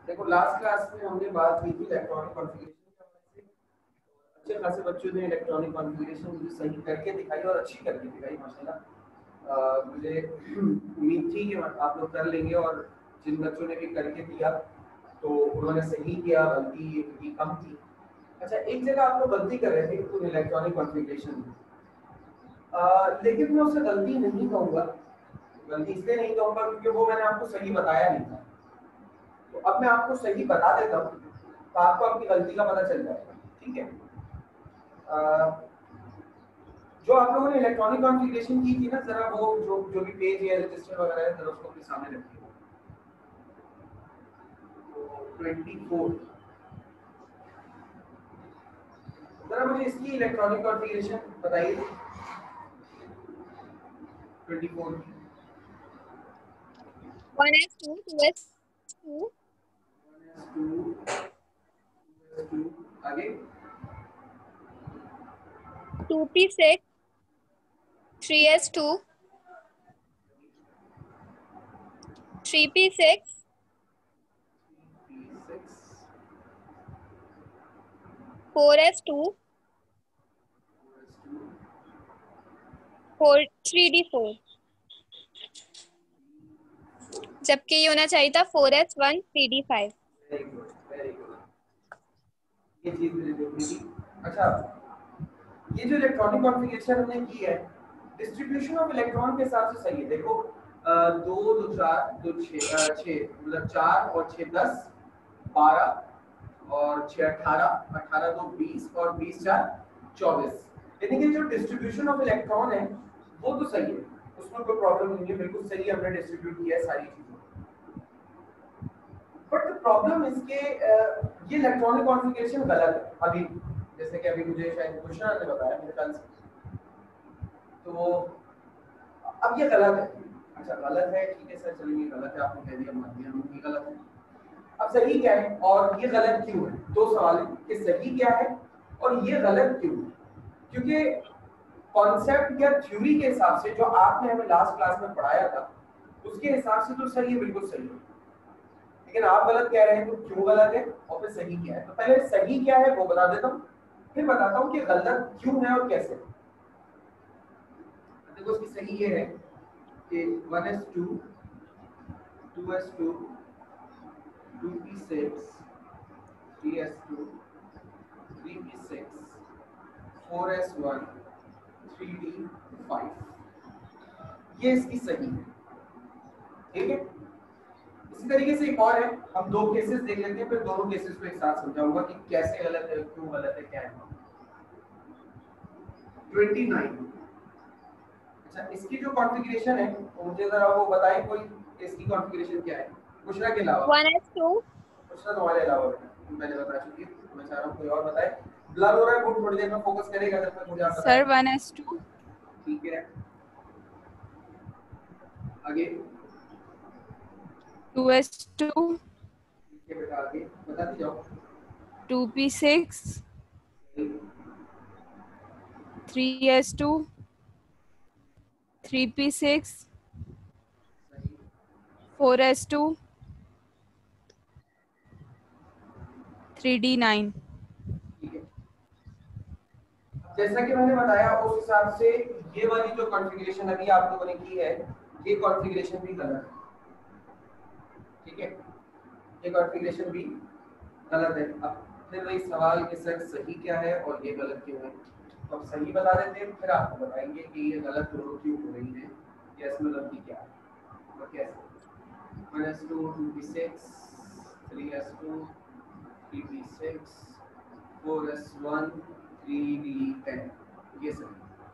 देखो last class में हमने बात की थी इलेक्ट्रॉनिक कॉन्फ़िगरेशन के बारे में। अच्छे खासे बच्चों ने इलेक्ट्रॉनिक कॉन्फ़िगरेशन मुझे सही करके दिखाई और अच्छी करके दिखाई माशाल्लाह। मुझे उम्मीद थी कि आप लोग कर लेंगे और जिन बच्चों ने भी करके दिया तो उन्होंने सही किया, गलती उनकी कम थी। अच्छा, एक जगह आप लोग गलती कर रहे थे तो इलेक्ट्रॉनिक कॉन्फ़िगरेशन में, लेकिन मैं उसे गलती नहीं कहूँगा। गलती इसलिए नहीं कहूँगा क्योंकि वो मैंने आपको सही बताया नहीं था। तो अब मैं आपको सही बता देता हूँ तो आपको अपनी गलती का पता चल जाएगा। ठीक है, जो आप लोगों ने इलेक्ट्रॉनिक कॉन्फ़िगरेशन की थी ना, जरा वो जो भी पेज या रजिस्टर वगैरह है जरा उसको अपने सामने रखिए। तो 24 जरा मुझे इसकी इलेक्ट्रॉनिक कॉन्फ़िगरेशन बताइए। 24 की 1s2 2s2 2 आगे 2p6 3s2 3p6 4s2 3d4, जबकि ये होना चाहिए था 4s1 3d5। Very good, very good. ये चीज मुझे देखनी थी। अच्छा, ये जो इलेक्ट्रॉनिक कॉन्फ़िगरेशन हमने की है डिस्ट्रीब्यूशन ऑफ इलेक्ट्रॉन के हिसाब से सही है। देखो 2 2 4 2 6 मतलब 4 और 6 10 12 और 6 18 18 2 20 और 20 4 24। यानी कि जो डिस्ट्रीब्यूशन ऑफ इलेक्ट्रॉन है वो तो सही है, उसमें कोई प्रॉब्लम नहीं है, बिल्कुल सही हमने डिस्ट्रीब्यूट किया है सारी चीजें। बट द प्रॉब्लम इसके ये इलेक्ट्रॉनिक कॉन्फ़िगरेशन गलत है अभी, जैसे कि अभी मुझे शायद कुशल ने बताया मेरे ख्याल से। तो अब ये गलत है। अच्छा गलत है, ठीक है सर, चलिए गलत है, आपने कह दिया, मान लिया ये गलत है। अब सही क्या है और ये गलत क्यों है? दो सवाल है कि सही क्या है और ये गलत क्यों है। क्योंकि कॉन्सेप्ट या थ्योरी के हिसाब से जो आपने हमें लास्ट क्लास में पढ़ाया था उसके हिसाब से तो सही है, बिल्कुल सही है, लेकिन आप गलत कह रहे हैं। तो क्यों गलत है और फिर सही क्या है? तो पहले सही क्या है वो बता देता हूँ, फिर बताता हूँ कि गलत क्यों है और कैसे। देखो इसकी सही ये है कि 1s2 2s2 2p6 3s2 3p6 4s1 3d5, ये इसकी सही है। ठीक है, इसी तरीके से एक और है, हम दो केसेस देख लेते हैं, फिर दोनों केसेस को एक साथ समझाऊंगा कि कैसे गलत है, क्यों गलत है, क्या है। 29। अच्छा, इसकी जो कॉन्फ़िगरेशन है तो मुझे जरा वो बताएं, कोई इसकी कॉन्फ़िगरेशन क्या है बुशरा के अलावा। 1s2 बुशरा तुम्हारे अलावा बेटा मैंने बता चुकी है, मैं चाह रहा हूँ कोई और बताए। ब्लर हो रहा है, वो थोड़ी देर में फोकस करेगा जब तक मुझे आप बताएं। सर 1s2 ठीक है, आगे 2s2 ठीक है बेटा, आगे बताते जाओ। 2p6 3s2 3p6 4s2 3d9। ठीक है, जैसा कि मैंने बताया उस हिसाब से ये वाली जो कॉन्फ़िगरेशन अभी आप लोगों ने की है ये कॉन्फ़िगरेशन भी गलत है। ठीक है, ये कॉन्फ़िगरेशन भी गलत है। अब फिर वही सवाल कि सर सही क्या है और ये गलत क्यों है। तो अब सही बता देते हैं, फिर आपको बताएंगे कि ये गलत दोनों क्यों हो रही है या इसमें गलती क्या है और कैसे। 1s2 2p6 3s2 3p6 4s1 3d10, ये सही।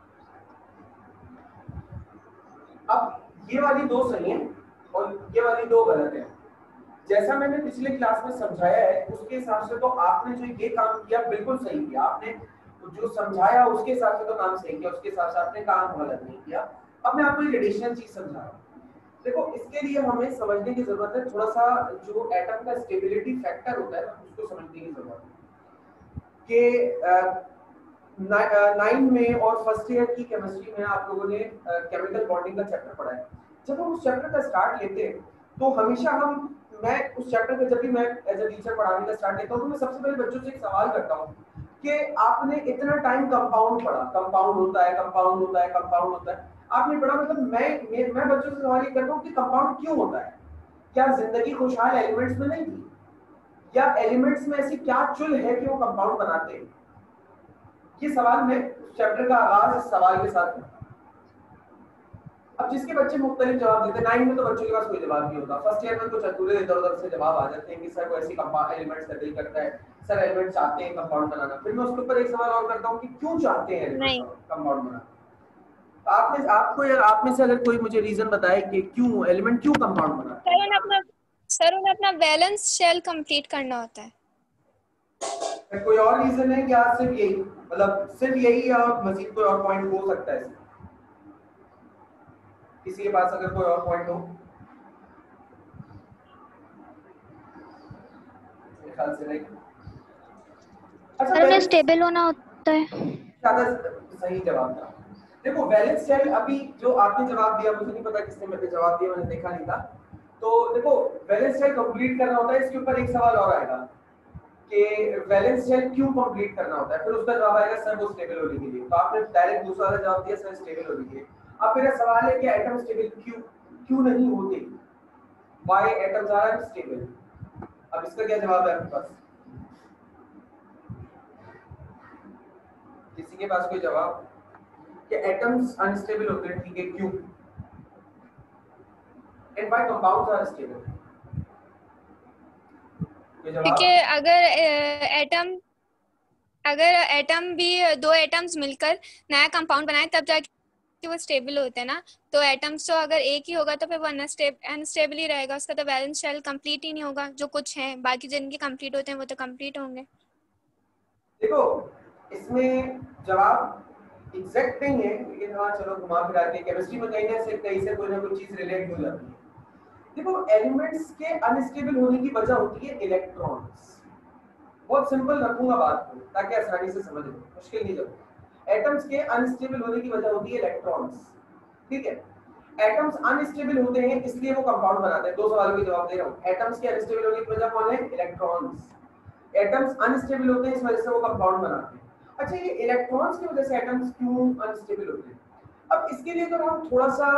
अब ये वाली दो सही है और ये वाली दो गलत है। जैसा मैंने पिछले क्लास में समझाया है उसके हिसाब से तो आपने जो ये काम किया बिल्कुल सही किया। आपने जो समझाया उसके हिसाब से तो काम सही किया, उसके हिसाब से आपने काम गलत नहीं किया। अब मैं आपको एक एडिशनल चीज समझा रहा हूँ। देखो इसके लिए हमें समझने की जरूरत है, थोड़ा सा जो एटम का स्टेबिलिटी फैक्टर होता है उसको समझने की जरूरत है कि 9 में और फर्स्ट ईयर की केमिस्ट्री में आप लोगों ने केमिकल बॉन्डिंग का चैप्टर पढ़ा है। जब हम उस चैप्टर का स्टार्ट लेते हैं तो हमेशा हम मैं उस चैप्टर में जब भी मैं एज अ टीचर पढ़ाने का स्टार्ट करता हूँ तो मैं सबसे पहले बच्चों से एक सवाल करता हूँ कि आपने इतना टाइम कंपाउंड पढ़ा, कंपाउंड होता है, कंपाउंड होता है, कंपाउंड होता है, आपने पढ़ा, मतलब मैं बच्चों से सवाल ये करता हूँ कि कंपाउंड क्यों होता है? क्या जिंदगी खुशहाल एलिमेंट्स में नहीं थी, या एलिमेंट्स में ऐसी क्या चुल है कि वो कंपाउंड बनाते हैं? ये सवाल मैं चैप्टर का आगाज इस सवाल के साथ करता हूं। अब जिसके बच्चे मुख्तलिफ जवाब देते हैं, 9 में तो बच्चों के पास कोई जवाब नहीं होता, फर्स्ट ईयर में कुछ अधूरे इधर उधर से जवाब आ जाते हैं कि सर वो ऐसी कंपाउंड एलिमेंट स्टडी करता है, सर एलिमेंट चाहते हैं कंपाउंड बनाना। फिर मैं उसके ऊपर एक सवाल और करता हूँ कि क्यों चाहते हैं नहीं। कंपाउंड बनाना। आप में से अगर कोई मुझे रीजन बताए कि क्यों एलिमेंट क्यों कंपाउंड बनाता है। सर उन्हें अपना बैलेंस शेल कंप्लीट करना होता है। कोई और रीजन है क्या? सिर्फ यही, मतलब सिर्फ यही, या मजीद कोई और पॉइंट हो सकता है? किसी के पास अगर कोई और पॉइंट हो? ख्याल से नहीं। अच्छा, उन्हें स्टेबल होना होता है। ज्यादा सही जवाब था। देखो वैलेंस शेल, अभी जो आपने जवाब दिया, मुझे नहीं पता किसने मेरे जवाब दिया, मैंने देखा नहीं था। तो देखो वैलेंस शेल कंप्लीट करना होता है, इसके ऊपर एक सवाल और आएगा कि वैलेंस शेल क्यों कंप्लीट करना होता है, फिर उसका जवाब आएगा सर वो स्टेबल होने के लिए। तो आपने डायरेक्ट दूसरा वाला जवाब दिया सर स्टेबल होने के लिए। अब मेरा सवाल है कि एटम स्टेबल क्यों नहीं होते, व्हाई एटम्स आर अनस्टेबल? अब इसका क्या जवाब है आपके पास? किसी के पास कोई जवाब कि एटम्स अनस्टेबल होते हैं, ठीक है, क्यों? And why compounds are stable? क्योंकि अगर एटम भी दो एटम्स मिलकर नया कंपाउंड बनाए तब जाके वो स्टेबल होते हैं ना। तो एटम्स तो अगर एक ही होगा तो फिर वो अनस्टेबल ही रहेगा, उसका तो बैलेंस शेल कंप्लीट ही नहीं होगा। जो कुछ है बाकी जिनके कंप्लीट होते हैं वो तो कंप्लीट होंगे। देखो इसमें जवाब एग्जैक्ट नहीं है, लेकिन हाँ चलो घुमा फिरा के केमिस्ट्री में कहीं से कोई ना कोई चीज रिलेट हो जाती है। देखो एलिमेंट्स के अनस्टेबल होने की वजह होती है इलेक्ट्रॉन्स। बहुत सिंपल रखूंगा बात को ताकि आसानी से समझ लो, मुश्किल नहीं लगता। एटम्स के अनस्टेबल होने की वजह होती है इलेक्ट्रॉन्स, ठीक है। एटम्स अनस्टेबल होते हैं इसलिए वो कंपाउंड बनाते हैं। दो सवालों के जवाब दे रहा हूं। एटम्स के अनस्टेबल होने की वजह कौन है? इलेक्ट्रॉन्स। एटम्स अनस्टेबल होते हैं इस वजह से वो कंपाउंड बनाते हैं। अच्छा, ये इलेक्ट्रॉन्स की वजह से एटम्स क्यों अनस्टेबल होते हैं? अब इसके लिए तो हम थोड़ा सा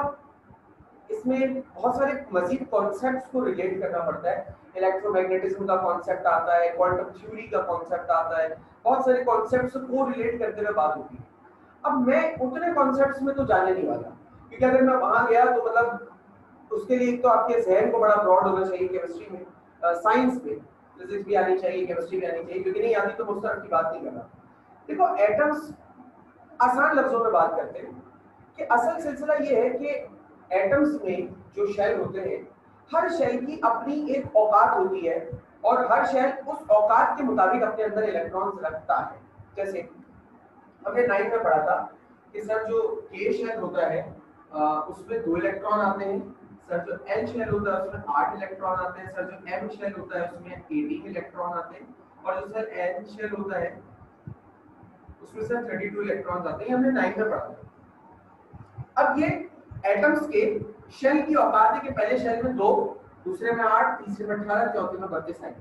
इसमें बहुत सारे मजीद कॉन्सेप्ट्स को रिलेट करना पड़ता है। इलेक्ट्रोमैग्नेटिज्म का कॉन्सेप्ट आता है, क्वांटम थ्योरी का कॉन्सेप्ट आता है, बहुत सारे कॉन्सेप्ट्स को रिलेट करते हुए बात होती है। अब मैं उतने कॉन्सेप्ट्स में तो जाने नहीं वाला, क्योंकि अगर मैं वहां गया तो मतलब उसके लिए तो आपके जहन को बड़ा ब्रॉड होना चाहिए। केमिस्ट्री में, साइंस में फिजिक्स भी आनी चाहिए, केमिस्ट्री भी आनी चाहिए, क्योंकि नहीं आती तो उस तरफ की बात नहीं करना। देखो एटम्स, आसान लफ्जों में बात करते हैं कि असल सिलसिला ये है कि एटम्स में जो शेल होते हैं, हर शेल की अपनी एक औकात होती है और हर शेल उस औकात के मुताबिक अपने अंदर इलेक्ट्रॉन्स रखता है। जैसे हमने 9 में पढ़ा था कि सर जो K शेल होता है उसमें 2 इलेक्ट्रॉन आते हैं, सर जो L शेल होता है उसमें 8 इलेक्ट्रॉन आते हैं, सर जो M शेल होता है उसमें 18 इलेक्ट्रॉन आते हैं, और जो सर N शेल होता है उसमें सर 32 इलेक्ट्रॉन्स आते हैं। हमने 9 में पढ़ा था। अब ये एटम्स के शेल की औकात है कि पहले शेल में 2, दूसरे में 8, तीसरे में 18, चौथे में 32 है।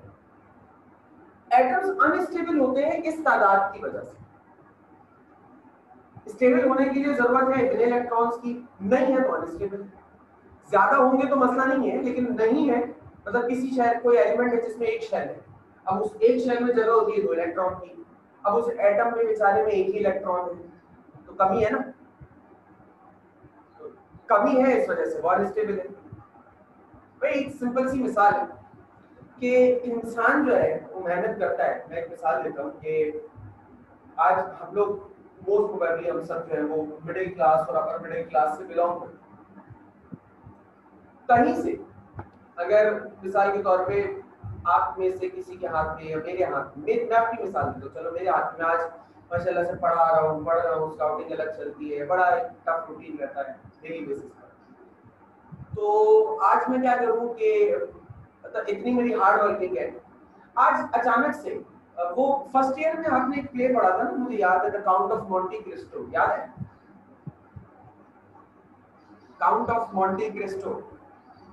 एटम्स अनस्टेबल होते हैं इस तादाद की वजह से। स्टेबल होने के लिए जरूरत है इतने इलेक्ट्रॉन्स की, नहीं है तो अनस्टेबल। ज्यादा होंगे तो मसला नहीं है, लेकिन नहीं है मतलब किसी शेल, कोई एलिमेंट है जिसमें एक शेल है, अब उस एक शेल में जगह होती है 2 इलेक्ट्रॉन की, अब उस एटम में बेचारे में एक ही इलेक्ट्रॉन है, तो कमी है ना, तो कमी है, इस वजह से वो अनस्टेबल है। भाई एक सिंपल सी मिसाल है कि इंसान जो है वो मेहनत करता है। मैं एक मिसाल देता हूँ कि आज हम लोग मोस्ट प्रोबेबली हम सब जो है वो मिडिल क्लास और अपर मिडिल क्लास से बिलोंग करते हैं। कहीं से अगर मिसाल के तौर पे आप में से किसी के हाथ में या मेरे हाथ में, मैं अपनी मिसाल देता हूँ, चलो मेरे हाथ में आज माशाल्लाह से पढ़ रहा हूँ, स्काउटिंग अलग चलती है, बड़ा टफ रूटीन रहता है डेली बेसिस पर। तो आज मैं क्या करूँ कि मतलब इतनी मेरी हार्ड वर्किंग है, आज अचानक से वो फर्स्ट ईयर में आपने एक प्ले पढ़ा था ना, मुझे याद है, the count of Monte Cristo, याद है? Count of Monte Cristo.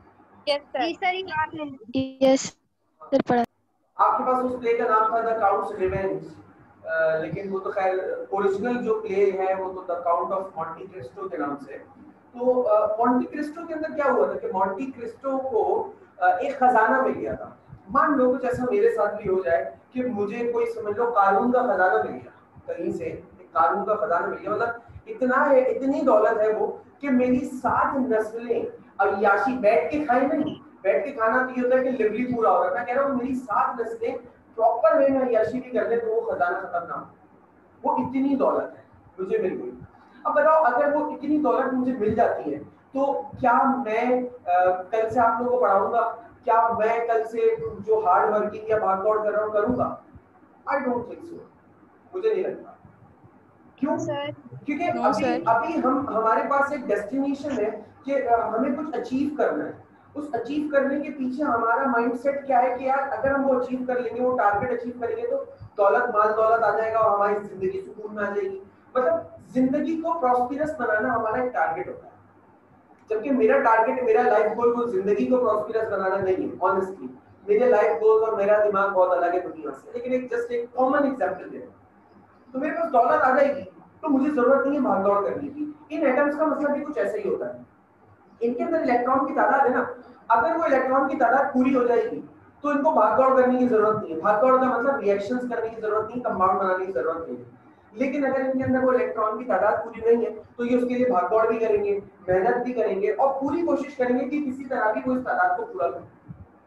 Yes sir. Sir याद है। यस सर पढ़ा। आपके पास उस प्ले का नाम था द काउंट्स रिवेंज, लेकिन वो तो खैर ओरिजिनल जो प्ले है वो तो the count of Monte Cristo के नाम से। तो मॉन्टी क्रिस्टो के अंदर क्या हुआ था कि मॉन्टी क्रिस्टो को एक खजाना मिल गया था। मान लो कुछ ऐसा मेरे साथ भी हो जाए कि मुझे कोई समझ लो कानून का खजाना मिल गया कहीं से, एक कानून का खजाना मिल गया, मतलब इतना है, इतनी दौलत है वो कि मेरी 7 नस्लें अय्याशी बैठ के खाए नहीं, बैठ के खाना तो ये होता है कि लिवली पूरा हो रहा है, मैं कह रहा हूँ मेरी 7 नस्लें प्रॉपर वे में अय्याशी भी कर ले तो वो खजाना खत्म ना हो। वो इतनी दौलत है मुझे मिल गई। अब बताओ अगर वो इतनी दौलत मुझे मिल जाती है तो क्या मैं कल से आप लोगों को पढ़ाऊंगा, क्या मैं कल से जो हार्ड वर्किंग या भागदौड़ कर रहा हूँ करूंगा? आई डोंट थिंक सो, मुझे नहीं लगता। क्यों? क्योंकि No, अभी sir. अभी हम हमारे पास एक डेस्टिनेशन है कि हमें कुछ अचीव करना है। उस अचीव करने के पीछे हमारा माइंडसेट क्या है कि यार अगर हम वो अचीव कर लेंगे, वो टारगेट अचीव करेंगे तो दौलत माल दौलत आ जाएगा और हमारी जिंदगी सुकून में आ जाएगी। मतलब जिंदगी को प्रॉस्पेरस बनाना हमारा एक टारगेट होता है, जबकि मेरा टारगेट, मेरा लाइफ गोल वो जिंदगी को प्रॉस्पेरस बनाना नहीं है। ऑनेस्टली मेरे लाइफ गोल और मेरा दिमाग बहुत अलग है दुनिया से, लेकिन एक जस्ट एक कॉमन एग्जांपल दे रहा हूं। तो मेरे पास दौलत आ जाएगी तो मुझे जरूरत नहीं है भागदौड़ करने की। इन एटम्स का मतलब भी कुछ ऐसा ही होता है, इनके अंदर इलेक्ट्रॉन की तादाद है ना, अगर वो इलेक्ट्रॉन की तादाद पूरी हो जाएगी तो इनको भागदौड़ करने की जरूरत नहीं है। भागदौड़ का मतलब रिएक्शंस करने की जरूरत नहीं, कंपाउंड बनाने की जरूरत नहीं है। लेकिन अगर इनके अंदर वो इलेक्ट्रॉन की तादाद पूरी नहीं है तो ये उसके लिए भागदौड़ भी करेंगे, मेहनत भी करेंगे और पूरी कोशिश करेंगे कि किसी तरह भी वो इस तादाद को पूरा करें।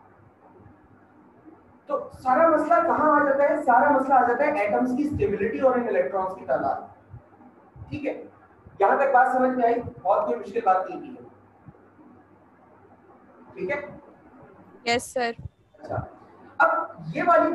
तो सारा मसला कहां आ जाता है? सारा मसला आ जाता है एटम्स की स्टेबिलिटी और इन इलेक्ट्रॉन्स की तादाद। ठीक है, यहां तक बात समझ में आई? बहुत कोई मुश्किल बात नहीं की है, ठीक है? Yes, sir. अच्छा, अब ये वाली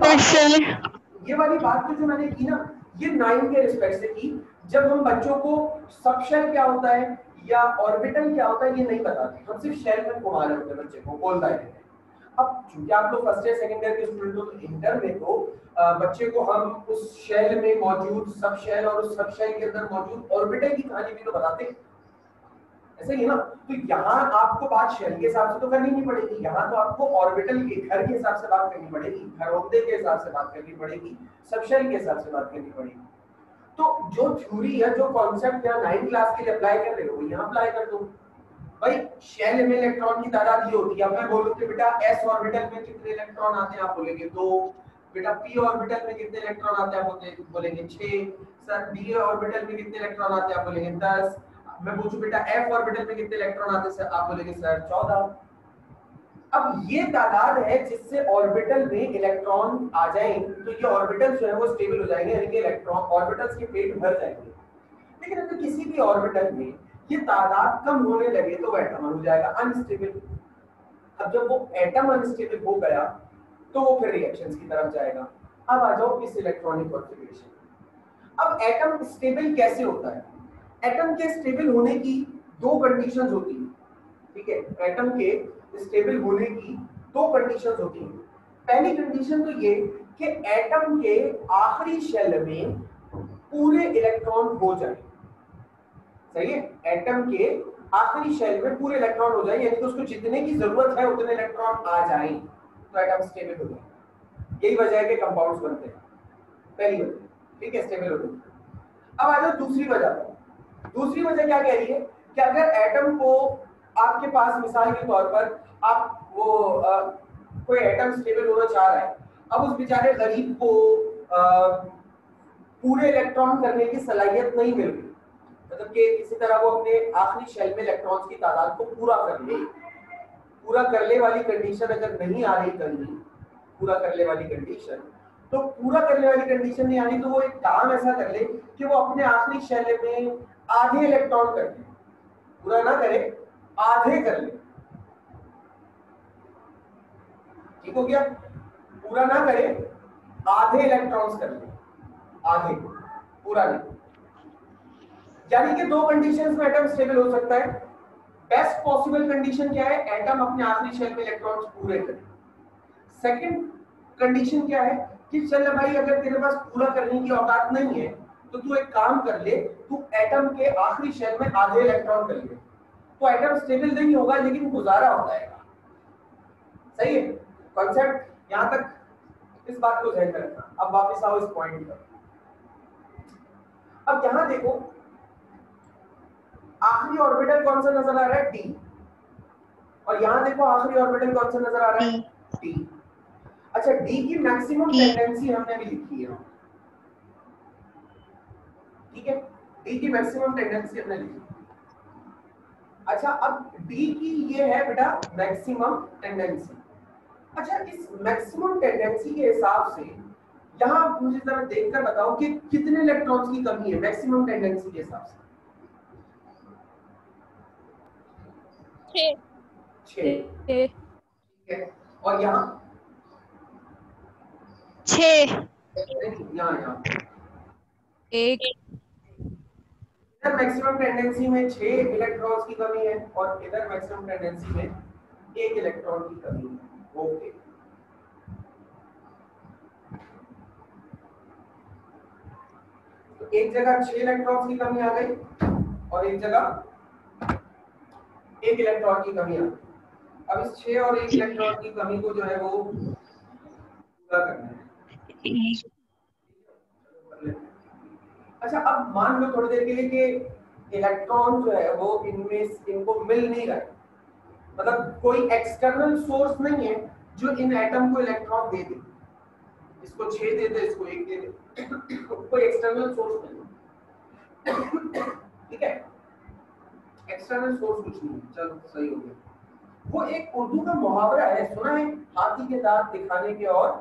बात तो जो मैंने की ना, ये 9 के रिस्पेक्ट से की। जब हम बच्चों को सब शेल क्या होता है या ऑर्बिटल क्या होता है ये नहीं बताते, हम सिर्फ शेल में घुमा रहे होते हैं बच्चे को, बोलता है। अब चूंकि आप लोग फर्स्ट ईयर सेकंड ईयर के स्टूडेंट हो तो इंटर में तो बच्चे को हम उस शेल में मौजूद सब शेल और उस सब शेल के अंदर मौजूद ऑर्बिटल की कहानी भी तो बताते हैं, ऐसा ही है ना? तो यहाँ आपको बात शेल के हिसाब से तो करनी नहीं पड़ेगी, यहाँ तो आपको ऑर्बिटल के घर के हिसाब से बात करनी पड़ेगी, घरौंदे के हिसाब से बात करनी पड़ेगी, सब शेल के हिसाब से बात करनी पड़ेगी। तो जो थ्योरी है, जो कॉन्सेप्ट यहाँ 9th क्लास के लिए अप्लाई कर रहे हो यहाँ अप्लाई कर दो। भाई शेल में इलेक्ट्रॉन की तादाद ये होती है, अब मैं बोलूं कि बेटा s ऑर्बिटल में कितने इलेक्ट्रॉन आते हैं, आप बोलेंगे 2। बेटा p ऑर्बिटल में कितने इलेक्ट्रॉन आते हैं, आप बोलेंगे 6। सर d ऑर्बिटल में कितने इलेक्ट्रॉन आते हैं, आप बोलेंगे 10। मैं पूछूं बेटा f ऑर्बिटल में कितने इलेक्ट्रॉन आते हैं सर, आप बोलेंगे सर 14। अब ये तादाद है जिससे ऑर्बिटल में इलेक्ट्रॉन आ जाएंगे, तो ये ऑर्बिटल्स जो है वो स्टेबल हो जाएंगे, यानी कि इलेक्ट्रॉन ऑर्बिटल्स के पेट भर जाएंगे। लेकिन अगर किसी भी ऑर्बिटल में ये तादाद कम होने लगे तो वो एटम हो जाएगा अनस्टेबल। अब जब वो एटम अनस्टेबल हो गया तो वो फिर रिएक्शंस की तरफ जाएगा। अब आ जाओ इस इलेक्ट्रॉनिक कॉन्फ़िगरेशन। अब एटम स्टेबल कैसे होता है? एटम के स्टेबल होने की 2 कंडीशंस होती हैं, ठीक है? एटम के स्टेबल होने की 2 कंडीशंस होती हैं। पहली कंडीशन तो ये कि एटम के आखिरी शेल में पूरे इलेक्ट्रॉन हो जाए, सही है? एटम के आखिरी शेल में पूरे इलेक्ट्रॉन हो जाए, यानी कि उसको जितने की जरूरत है उतने इलेक्ट्रॉन आ जाए तो एटम स्टेबल हो जाए। यही वजह है कि कंपाउंड्स बनते हैं, पहली वजह, ठीक है? स्टेबल होने की। अब आ जाओ दूसरी वजह। दूसरी वजह क्या कह रही है कि अगर एटम को आपके पास मिसाल के तौर पर आप वो कोई एटम स्टेबल होना चाह रहा है, अब उस बेचारे गरीब को पूरे इलेक्ट्रॉन करने की सलाहियत नहीं मिल रही, मतलब कि किसी तरह वो अपने आखिरी शेल में इलेक्ट्रॉन्स की तादाद को पूरा कर ले। पूरा करने वाली कंडीशन अगर नहीं आ रही करनी, पूरा करने वाली कंडीशन, तो पूरा करने वाली कंडीशन नहीं आनी तो वो एक काम ऐसा कर ले कि वो अपने आखिरी शेल में आधे इलेक्ट्रॉन कर ले, पूरा ना करे आधे कर ले, ठीक हो गया? पूरा ना करे आधे इलेक्ट्रॉन्स कर ले, आधे, पूरा नहीं। यानी कि 2 कंडीशंस में एटम स्टेबल हो सकता है। बेस्ट पॉसिबल कंडीशन क्या है? एटम अपने आखिरी शेल में इलेक्ट्रॉन्स पूरे करे। सेकंड कंडीशन क्या है कि चल भाई अगर तेरे पास पूरा करने की औकात नहीं है तो तू एक काम कर ले, तू एटम के आखिरी शेल में आधे इलेक्ट्रॉन कर ले, तो एटम स्टेबल नहीं होगा लेकिन गुजारा हो जाएगा। सही है कॉन्सेप्ट यहाँ तक, इस बात को ध्यान में रखना। अब वापस आओ इस पॉइंट पर। अब यहाँ देखो आखिरी ऑर्बिटल कौन सा नजर आ रहा है, डी, और यहाँ देखो आखिरी ऑर्बिटल कौन सा नजर आ रहा है, टी। अच्छा डी की मैक्सिमम टेंडेंसी हमने भी लिखी है, ठीक है, डी की मैक्सिमम टेंडेंसी हमने लिखी। अच्छा अब डी की ये है बेटा मैक्सिमम टेंडेंसी। अच्छा इस मैक्सिमम टेंडेंसी के हिसाब से यहाँ मुझे जरा देखकर बताओ कि कितने इलेक्ट्रॉन्स की कमी है मैक्सिमम टेंडेंसी के हिसाब से। 6। ठीक है, और यहाँ 6 यहाँ 1 इधर मैक्सिमम टेंडेंसी में 6 इलेक्ट्रॉन्स की कमी है और इधर मैक्सिमम टेंडेंसी में 1 इलेक्ट्रॉन की कमी है। ओके तो एक जगह 6 इलेक्ट्रॉन्स की कमी आ गई और एक जगह 1 इलेक्ट्रॉन की कमी आ गई। अब इस 6 और 1 इलेक्ट्रॉन की कमी को जो है वो पूरा करना है। अच्छा अब मान लो थोड़ी देर के लिए कि इलेक्ट्रॉन जो है वो इनको मिल नहीं रहा है, मतलब कोई एक्सटर्नल सोर्स नहीं है जो इन एटम को इलेक्ट्रॉन दे दे, इसको 6 दे दे, इसको 1 दे दे, कोई एक्सटर्नल सोर्स नहीं, ठीक है, एक्सटर्नल सोर्स कुछ नहीं। चलो सही हो गया। वो एक उर्दू का मुहावरा है, सुना है, हाथी के दांत दिखाने के और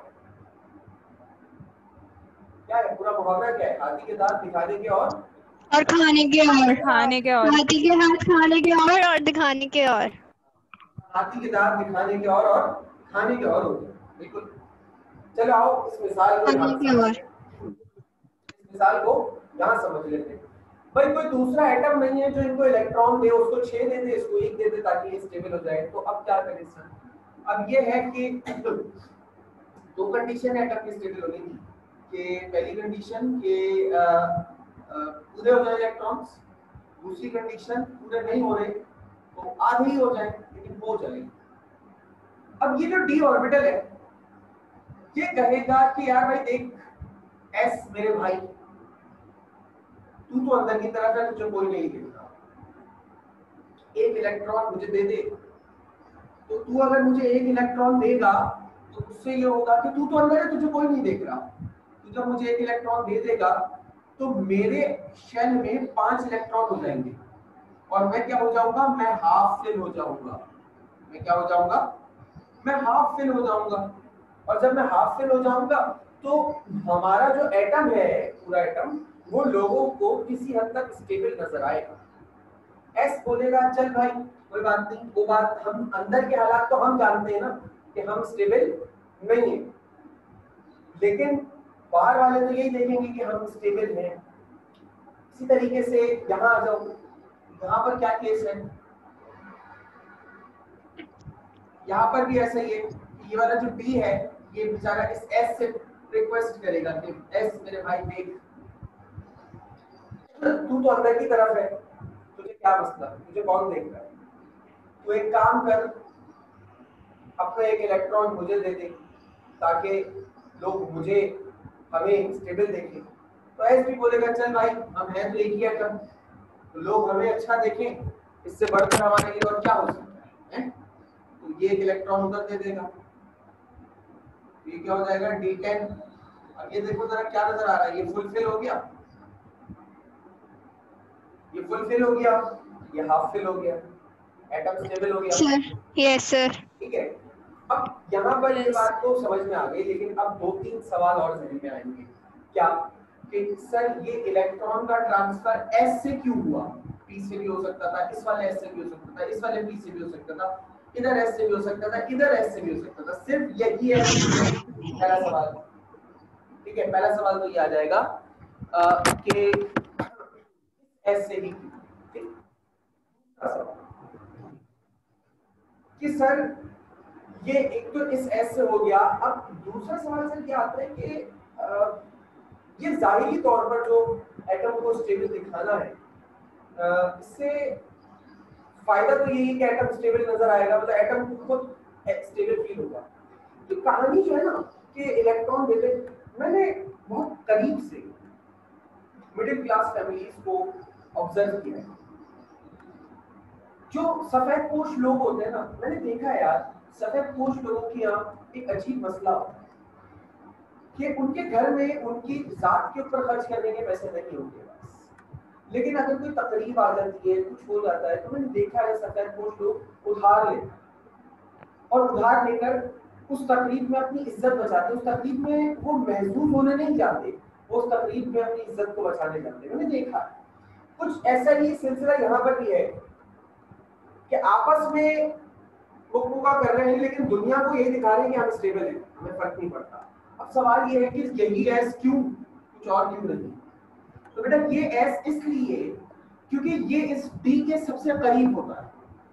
क्या है, पूरा मुहावरा क्या है, हाथी के दांत दिखाने के और खाने के और, खाने के और, हाथी के हाथ खाने के और दिखाने के और, हाथी के दांत दिखाने के और खाने के और हो गया, बिल्कुल। चलो आओ इस मिसाल को खाने के और, इस मिसाल को यहाँ समझ लेते हैं। भाई कोई दूसरा एटम नहीं है जो इनको इलेक्ट्रॉन दे, उसको 6 दे दे, इसको 1 दे दे ताकि ये स्टेबल हो जाए। तो अब क्या करें सर, अब ये है कि दो कंडीशन है एटम की स्टेबल होने की, कि पहली कंडीशन के पूरे हो जाए इलेक्ट्रॉन्स, दूसरी कंडीशन पूरे नहीं हो रहे तो आधे ही हो जाए लेकिन हो जाए। अब ये जो डी ऑर्बिटल है ये कहेगा कि यार भाई देख एस मेरे भाई, तू तो अंदर की तरफ है, तुझे कोई नहीं देख रहा, 1 इलेक्ट्रॉन मुझे दे दे। तो तू अगर मुझे 1 इलेक्ट्रॉन देगा तो उससे ये होगा कि तू तो अंदर है, तुझे कोई नहीं देख रहा। तू जब मुझे 1 इलेक्ट्रॉन दे देगा तो मेरे शेल में 5 इलेक्ट्रॉन हो जाएंगे और मैं क्या हो जाऊंगा, मैं हाफ फिल हो जाऊंगा। मैं क्या हो जाऊंगा, मैं हाफ फिल हो जाऊंगा। और जब मैं हाफ फिल हो जाऊंगा तो हमारा जो एटम है, पूरा एटम, वो लोगों को किसी हद तक स्टेबल नजर आएगा। एस बोलेगा चल भाई कोई बात नहीं, वो बात हम अंदर के हालात तो हम जानते हैं ना कि हम स्टेबल नहीं है, लेकिन बाहर वाले तो यही देखेंगे कि हम स्टेबल हैं। इसी तरीके से यहाँ आ जाओ, यहाँ पर क्या केस है, यहाँ पर भी ऐसा ही है। ये वाला जो डी है ये बेचारा इस एस से रिक्वेस्ट करेगा कि एस मेरे भाई देख, तू तो अंदर की तरफ है, तुझे क्या मसला, तुझे कौन देख रहा है, तो एक काम कर, अपना 1 इलेक्ट्रॉन मुझे दे दे ताकि लोग मुझे हमें स्टेबल देखें। तो एस भी बोलेगा चल भाई हम हैं तो एक ही एटम, तो लोग हमें अच्छा देखें, इससे बढ़कर हमारे लिए और क्या हो सकता है? तो ये 1 इलेक्ट्रॉन उधर दे देगा, ये क्या हो जाएगा D10। अब ये देखो जरा क्या नजर आ रहा है, ये फुलफिल हो गया, ये फुलफिल हो गया, ये हाफ फिल हो गया, एटम स्टेबल हो गया सर। Yes sir. ठीक है। अब यहाँ पर ये बात तो समझ में आ गई, लेकिन अब 2-3 सवाल और जहन में आएंगे। क्या कि सर ये इलेक्ट्रॉन का ट्रांसफर S से क्यों हुआ, P से भी हो सकता था, इस वाले S से भी हो सकता था, इस वाले P से भी हो सकता था, इधर S से भी हो सकता था, इधर S से भी हो सकता था, सिर्फ यही है पहला सवाल। ठीक है, पहला सवाल तो ये आ जाएगा कि S से ही कि सर ये एक तो इस S से हो गया। अब दूसरा सवाल सर क्या आता है कि ये जाहिरी तौर पर जो एटम को स्टेबल दिखाना है, इससे फायदा तो यही कि एटम स्टेबल नजर आएगा, मतलब एटम खुद स्टेबल फील होगा। तो कहानी जो है ना कि इलेक्ट्रॉन देते, मैंने बहुत करीब से मिडिल क्लास फैमिलीज को ऑब्जर्व किया है। जो सफेद पोश लोग होते हैं ना, मैंने देखा है यार, सफेद पोश लोगों की यहाँ एक अजीब मसला होता है कि उनके घर में उनकी जात के ऊपर खर्च करने के पैसे नहीं होते बस, लेकिन अगर कोई तकलीफ आ जाती है, कुछ हो जाता है, तो मैंने देखा है सफेद पोश लोग उधार लेते हैं और उधार लेकर उस तकलीफ में अपनी इज्जत बचाते। उस तकलीफ में वो महसूस होने नहीं जाते, वो उस तकलीफ में अपनी इज्जत को बचाने जाते। मैंने देखा कुछ ऐसा ही सिलसिला यहाँ पर भी है कि आपस में मुक्का कर रहे हैं, लेकिन दुनिया को ये दिखा रहे हैं कि हम स्टेबल हैं, हमें फर्क नहीं पड़ता। अब सवाल ये है कि यही गैस क्यों, कुछ और क्यों नहीं? तो बेटा ये एस इसलिए क्योंकि ये इस डी के सबसे करीब होता है।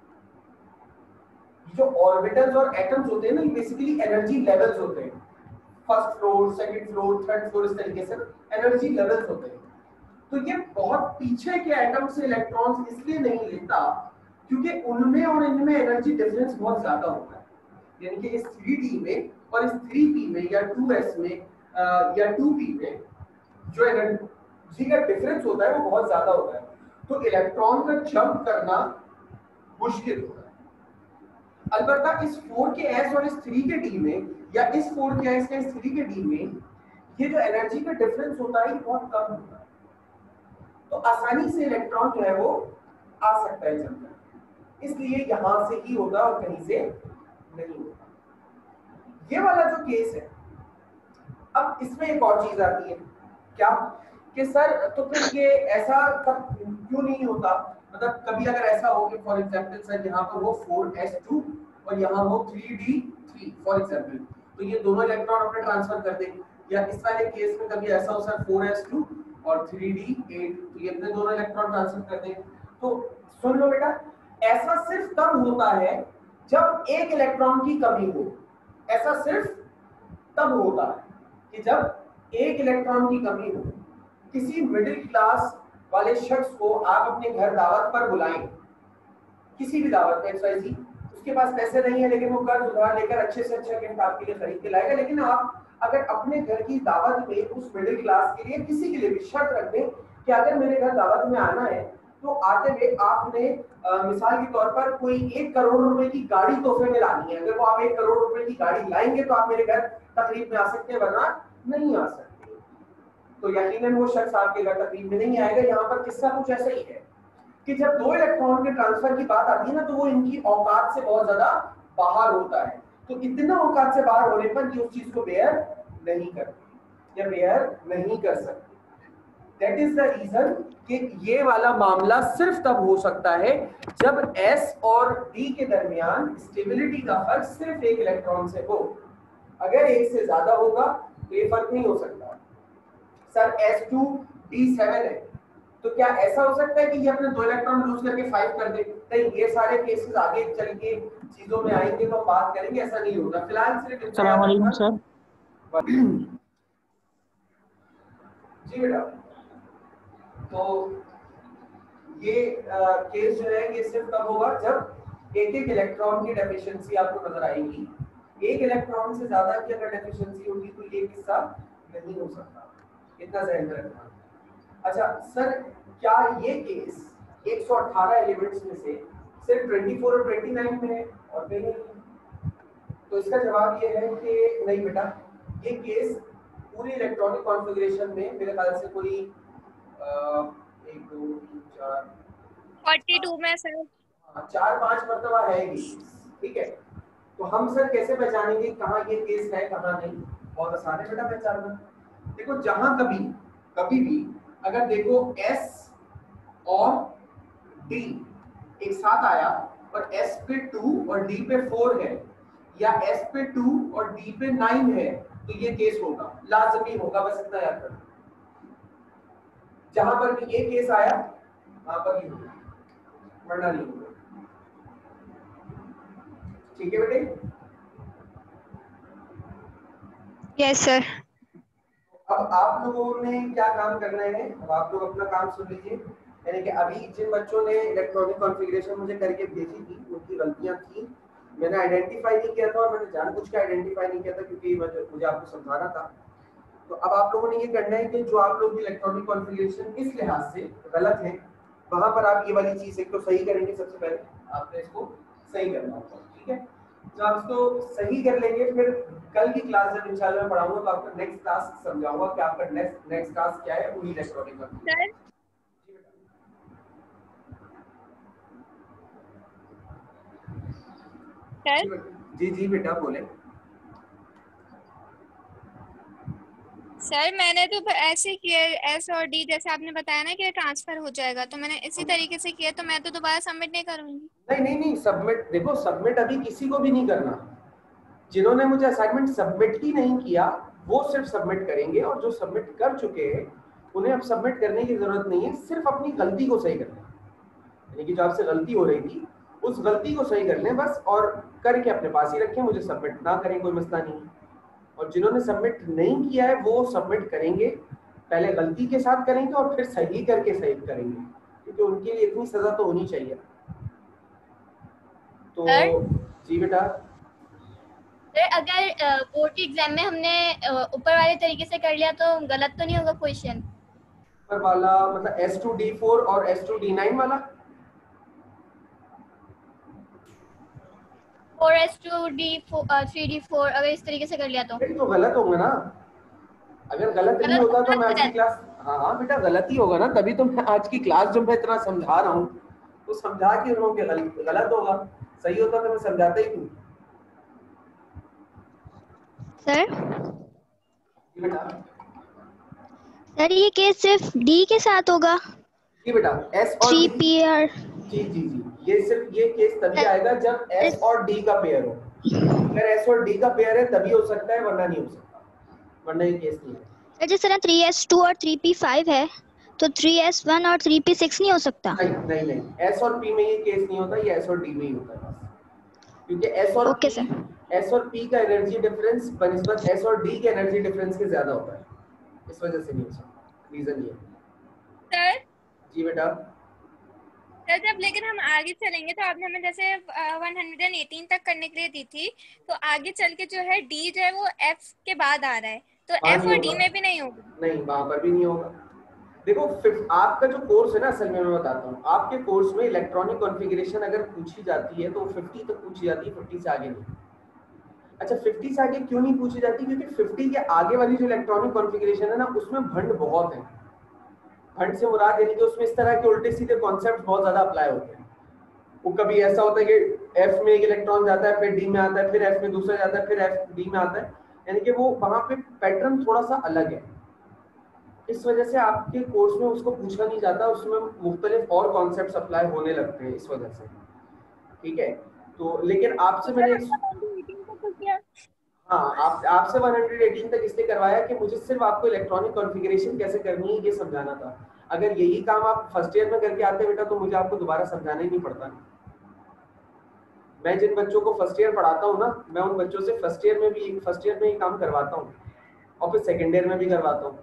जो ऑर्बिटल्स और एटम्स होते हैं ना, ये बेसिकली एनर्जी लेवल्स होते हैं। First floor, second floor, third floor, इस तरीके से एनर्जी लेवल्स होते हैं। तो ये बहुत पीछे के एटम से इलेक्ट्रॉन्स इसलिए नहीं लेता क्योंकि उनमें और इनमें एनर्जी डिफरेंस बहुत ज्यादा होता है। यानी कि इस 3D में और इस 3p में या 2s में या 2p में जो एनर्जी का डिफरेंस होता है वो बहुत ज्यादा होता है। तो इलेक्ट्रॉन का जंप करना मुश्किल होता है। अलबत्ता इस 4 के s और इस 3 के d में, या इस 4 के s या इस 3 के d में, ये जो एनर्जी का डिफरेंस होता है ये बहुत कम होता है। तो आसानी से इलेक्ट्रॉन जो है वो आ सकता है जंप, इसलिए यहां से ही होगा और कहीं से नहीं होगा। ये वाला जो केस है, अब इसमें एक और चीज आती है क्या कि सर तो फिर ये ऐसा कब क्यों नहीं होता? मतलब कभी अगर ऐसा हो कि फॉर एग्जांपल सर यहाँ पर हो 4s2 और यहाँ हो 3d3 फॉर एग्जांपल, तो ये दोनों इलेक्ट्रॉन अपने ट्रांसफर कर दें। या इस वाले केस में कभी ऐसा हो सर 4s2 और 3d8, तो ये अपने दोनों इलेक्ट्रॉन ट्रांसफर कर दें। तो सुन लो बेटा, ऐसा सिर्फ तब होता है जब एक इलेक्ट्रॉन की कमी हो। ऐसा सिर्फ तब होता है कि जब एक इलेक्ट्रॉन की कमी हो। किसी मिडिल क्लास वाले शख्स को आप अपने घर दावत पर बुलाएं, किसी भी दावत में XYZ, उसके पास पैसे नहीं है लेकिन वो कर्ज उधार लेकर अच्छे से अच्छा गिफ्ट आपके लिए खरीद के लाएगा। लेकिन आप अगर अपने घर की दावत में उस मिडिल क्लास के लिए किसी के लिए भी शर्त रख दें कि अगर मेरे घर दावत में आना है तो आते हुए आपने मिसाल के तौर पर कोई 1 करोड़ रुपए की गाड़ी तोहफे में लानी है। अगर वो आप 1 करोड़ रुपए की गाड़ी लाएंगे तो आप मेरे घर तकरीब में आ सकते हैं, वरना नहीं आ सकते। तो यकीनन वो शख्स आपके घर तकरीब में नहीं आएगा। यहाँ पर किस्सा कुछ ऐसा ही है कि जब 2 इलेक्ट्रॉन के ट्रांसफर की बात आती है ना, तो वो इनकी औकात से बहुत ज्यादा बाहर होता है। तो इतना औकात से बाहर होने पर ये उस चीज को बेयर नहीं करते या बेयर नहीं कर सकते। दैट इज द रीजन कि ये वाला मामला सिर्फ तब हो सकता है जब S और D के दरमियान स्टेबिलिटी का फर्क सिर्फ एक इलेक्ट्रॉन से हो। अगर एक से ज्यादा होगा तो ये फर्क नहीं हो सकता। सर S2 D7 है, तो क्या ऐसा हो सकता है कि ये अपने 2 इलेक्ट्रॉन लूज करके 5 कर दे? नहीं, ये सारे केसेस आगे चल के चीजों में आएंगे तो बात करेंगे, ऐसा नहीं होगा। फिलहाल सिर्फ अस्सलाम वालेकुम सर। जी बेटा, तो ये केस जो है ये सिर्फ तब होगा जब एक इलेक्ट्रॉन की डेफिशिएंसी आपको नजर आएगी। एक इलेक्ट्रॉन से ज्यादा की अगर डेफिशिएंसी होगी तो ये किस्सा नहीं हो सकता, इतना ध्यान रखना। अच्छा सर, क्या ये केस 118 एलिमेंट्स में से सिर्फ 24 और 29 में है और कहीं नहीं? तो इसका जवाब ये है कि नहीं बेटा, ये केस पूरी इलेक्ट्रॉनिक कॉन्फ़िगरेशन में मेरे ख्याल से कोई 1 2 3 4 42 में सर 4-5 मरतबा है ये, ठीक है। तो हम सर कैसे पहचानेंगे कहाँ ये केस है कहाँ नहीं? बहुत आसान है बेटा पहचानना। देखो, जहां कभी भी अगर देखो S और D एक साथ आया और S पे 2 और D पे 4 है, या S पे 2 और D पे 9 है, तो ये केस होगा, लाजमी होगा, बस इतना याद रखना। जहां पर भी ये केस आया वहां पर ही होगा, वरना नहीं होगा। ठीक है बेटे? Yes sir. अब आप लोगों ने क्या काम करना है, अब आप लोग अपना काम सुन लीजिए। यानी कि अभी जिन बच्चों ने इलेक्ट्रॉनिक कॉन्फ़िगरेशन मुझे करके भेजी थी, उनकी गलतियां थी, मैंने आइडेंटिफाई नहीं किया था और मैंने जानबूझ के आइडेंटिफाई नहीं किया था क्योंकि मुझे आपको समझाना था। तो अब आप लोगों ने ये करना है कि जो आप लोग की इलेक्ट्रॉनिक कॉन्फ़िगरेशन इस लिहाज से गलत है, वहां पर आप ये वाली चीज एक तो सही करेंगे। सबसे पहले आपने इसको सही करना होगा, ठीक है। जब आप इसको सही कर लेंगे, फिर कल की क्लास जब इंशाल्लाह मैं पढ़ाऊंगा तो आपका नेक्स्ट टास्क समझाऊंगा कि आपका नेक्स्ट टास्क क्या है वही इलेक्ट्रॉनिक कॉन्फ़िगरेशन। सर जी जी बेटा बोले। सर मैंने तो ऐसे किया, एस और डी जैसे आपने बताया ना कि ट्रांसफर हो जाएगा, तो मैंने इसी तरीके से किया, तो मैं तो दोबारा सबमिट नहीं करूंगी। नहीं सबमिट, देखो सबमिट अभी किसी को भी नहीं करना। जिन्होंने मुझे असाइनमेंट सबमिट ही नहीं किया वो सिर्फ सबमिट करेंगे, और जो सबमिट कर चुके हैं उन्हें अब सबमिट करने की जरूरत नहीं है, सिर्फ अपनी गलती को सही करना है। यानी कि जो आपसे गलती हो रही थी उस गलती को सही कर लें बस, और करके अपने पास ही रखें, मुझे सबमिट ना करें, कोई मसला नहीं है। और जिन्होंने सबमिट नहीं किया है वो सबमिट करेंगे, पहले गलती के साथ करेंगे और फिर सही करके सही करेंगे, क्योंकि उनके लिए इतनी सजा तो होनी चाहिए। तो जी बेटा। सर अगर बोर्ड के एग्जाम में हमने ऊपर वाले तरीके से कर लिया तो गलत तो नहीं होगा क्वेश्चन? ऊपर वाला मतलब S2D4 और S2D9 वाला 4S2D3D4 अगर इस तरीके से कर लिया तो गलत होगा ना। अगर गलत नहीं होता तो मैं आज की क्लास, हाँ बेटा गलत ही होगा ना, तभी तो मैं आज की क्लास जो मैं इतना समझा रहा हूँ तो समझा के रहा हूँ कि गलत होगा। सही होता तो मैं समझाता ही क्यों। सर बेटा सर ये केस सिर्फ डी के साथ होगा? जी बेटा S और D, 3PR। जी ये सिर्फ ये केस तभी आएगा जब S और D का पेयर हो। अगर S और D का पेयर है तभी हो सकता है, वरना नहीं हो सकता, वरना ये केस नहीं है। सर जिस तरह 3S2 और 3P5 है तो 3S1 और 3P6 नहीं हो सकता? नहीं S और P में ये केस नहीं होता, ये S और D में ही होता है बस। क्योंकि S और P का एनर्जी डिफरेंस बनिस्बत S और D के एनर्जी डिफरेंस के ज्यादा होता है, इस वजह से नहीं हो सकता, रीजन ये है। सर जी बेटा। सर जब लेकिन हम आगे चलेंगे तो आपने हमें जैसे 118 तक करने के लिए दी थी, तो आगे चल के जो है डी जो है वो F के बाद आ रहा है, तो F और D में भी नहीं होगा? नहीं, वहां पर भी नहीं होगा। देखो आपका जो कोर्स है ना, असल में मैं बताता हूँ, आपके कोर्स में इलेक्ट्रॉनिक कॉन्फ़िगरेशन अगर पूछी जाती है तो 50 तक पूछी जाती है, 50 से आगे नहीं। अच्छा 50 से आगे क्यों नहीं पूछी जाती? क्योंकि 50 के आगे वाली जो इलेक्ट्रॉनिक कॉन्फ़िगरेशन है ना उसमें भंड बहुत है। भंड से मुराद यानी कि उसमें इस तरह के उल्टे सीधे कॉन्सेप्ट बहुत ज्यादा अप्लाई होते हैं। वो कभी ऐसा होता है कि F में एक इलेक्ट्रॉन जाता है, फिर D में आता है, फिर F में दूसरा जाता है, फिर F D में आता है, यानी कि वो वहां पे पैटर्न थोड़ा सा अलग है। इस वजह से आपके कोर्स में उसको पूछा नहीं जाता, उसमें मुख्तलिफ और कॉन्सेप्ट्स अप्लाई होने लगते हैं इस वजह से, ठीक है। तो लेकिन आपसे मैंने आपसे 118 तक इसलिए करवाया कि मुझे सिर्फ आपको इलेक्ट्रॉनिक कॉन्फ़िगरेशन कैसे करनी है ये समझाना था। अगर यही काम आप फर्स्ट ईयर में करके आते बेटा तो मुझे आपको दोबारा समझाना ही नहीं पड़ता। मैं जिन बच्चों को फर्स्ट ईयर पढ़ाता हूँ ना, मैं उन बच्चों से फर्स्ट ईयर में ही काम करवाता हूँ और फिर सेकेंड ईयर में भी करवाता हूँ।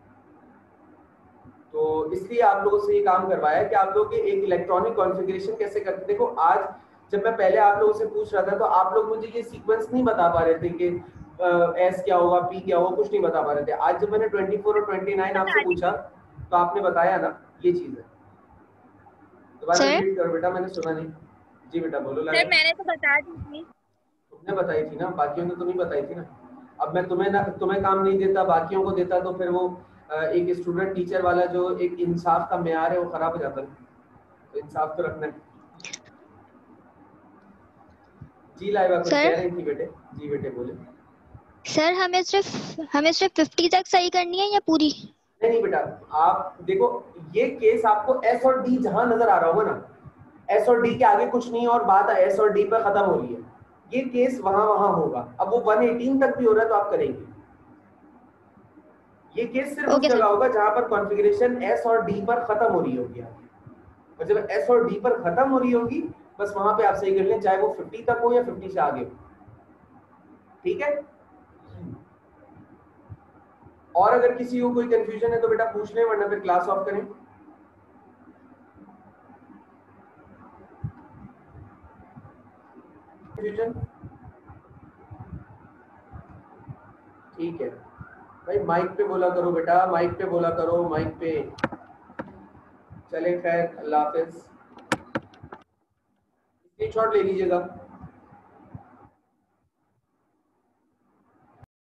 तो इसलिए आप लोगों से ये काम करवाया कि आप लोग एक इलेक्ट्रॉनिक कॉन्फ़िगरेशन कैसे करते। देखो आज जब मैं पहले आप लोगों से पूछ रहा था तो आप लोग मुझे ये सीक्वेंस नहीं बता पा रहे थे कि S क्या होगा, P क्या होगा, कुछ नहीं बता पा रहे थे। आज जब मैंने 24 और 29 आपसे पूछा तो आपने बताया ना, ये चीज है। दोबारा रिपीट करो बेटा, मैंने सुना नहीं। जी बेटा बोलो। सर मैंने तो बता दी थी। तुमने बताई थी ना, बाकियों ने तो नहीं बताई थी ना। अब मैं तुम्हें काम नहीं देता, बाकियों को देता तो फिर वो एक स्टूडेंट टीचर वाला जो एक इंसाफ का मेयार है वो खराब हो जाता है। तो इंसाफ तो रखना है। जी लाइबा कुछ कह रही थी बेटे। जी बेटे बोले। सर हमें सिर्फ 50 तक सही करनी है या पूरी? नहीं बेटा, आप देखो ये केस आपको S और D जहां नजर आ रहा होगा ना, S और D के आगे कुछ नहीं और बात S और D पर खत्म हो रही है, ये केस वहां होगा। अब वो 118 तक भी हो रहा है तो आप करेंगे। ये केस सिर्फ उस जगह होगा जहां पर कॉन्फ़िगरेशन S और D पर खत्म हो रही होगी, और जब S और D पर खत्म हो रही होगी बस वहां पे आप सही कर लें, चाहे वो 50 तक हो या 50 से आगे हो, ठीक है। और अगर किसी को कोई कंफ्यूजन है तो बेटा पूछ लें, वरना फिर क्लास ऑफ करें। कंफ्यूजन? ठीक है भाई, माइक पे बोला करो बेटा, माइक पे बोला करो, माइक पे। चले खैर, अल्लाह हाफिज। स्क्रीनशॉट ले लीजिएगा।